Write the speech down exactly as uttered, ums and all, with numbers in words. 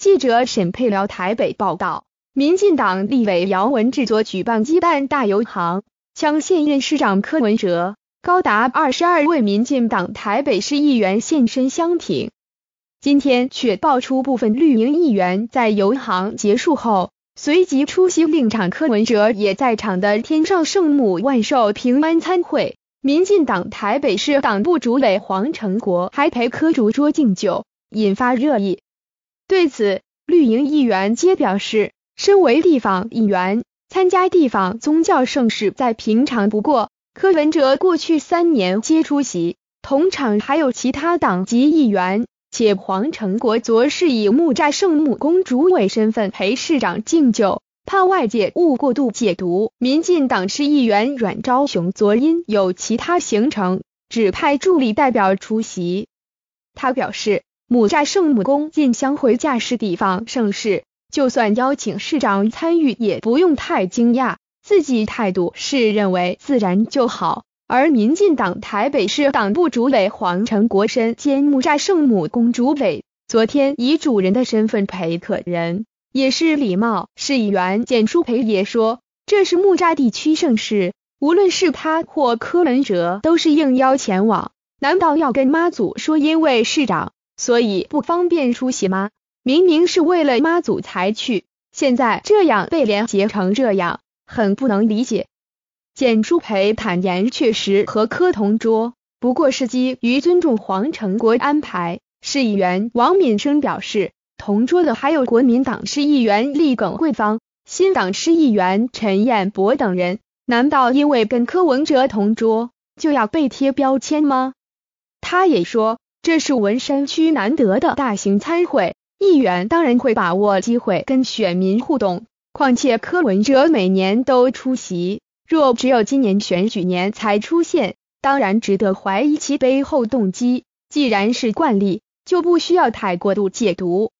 记者沈佩辽台北报道，民进党立委姚文智所举办鸡蛋大游行，将现任市长柯文哲、高达二十二位民进党台北市议员现身相挺。今天却爆出部分绿营议员在游行结束后，随即出席令场柯文哲也在场的天上圣母万寿平安餐会。民进党台北市党部主委黄成国还陪柯主桌敬酒，引发热议。对此，绿营议员皆表示，身为地方议员，参加地方宗教盛事再平常不过。柯文哲过去三年皆出席，同场还有其他党籍议员，且黄成国昨是以木栅圣母宫主委身份陪市长敬酒，怕外界误过度解读。民进党市议员阮昭雄昨因有其他行程，只派助理代表出席。他表示，木栅圣母宫进香回驾是地方盛事，就算邀请市长参与也不用太惊讶，自己态度是认为自然就好。而民进党台北市党部主委黄成国身兼木栅圣母宫主委，昨天以主人的身份陪客人，也是礼貌。市议员简舒培也说，这是木栅地区盛事，无论是他或柯文哲都是应邀前往，难道要跟妈祖说因为市长所以不方便出席吗？明明是为了妈祖才去，现在这样被连结成这样，很不能理解。简舒培坦言，确实和柯同桌，不过是基于尊重黄成国安排。市议员王敏生表示，同桌的还有国民党市议员立耿贵芳、新党市议员陈彦博等人，难道因为跟柯文哲同桌就要被贴标签吗？他也说，这是文山区难得的大型参会，议员当然会把握机会跟选民互动，况且柯文哲每年都出席，若只有今年选举年才出现，当然值得怀疑其背后动机。既然是惯例，就不需要太过度解读。